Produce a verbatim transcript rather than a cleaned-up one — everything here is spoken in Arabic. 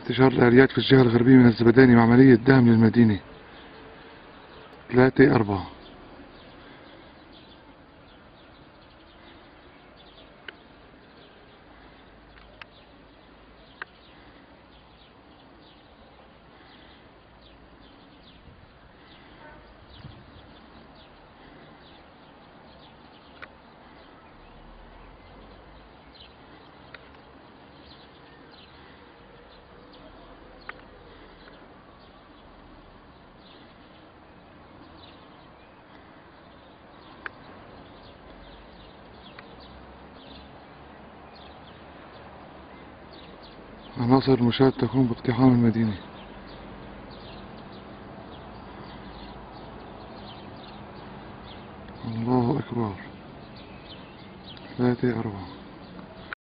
انتشار الآليات في الجهة الغربية من الزبداني مع عملية دعم للمدينة. ثلاثة أربعة. عناصر المشاة تقوم باقتحام المدينة. الله أكبر. ثلاثة أربعة.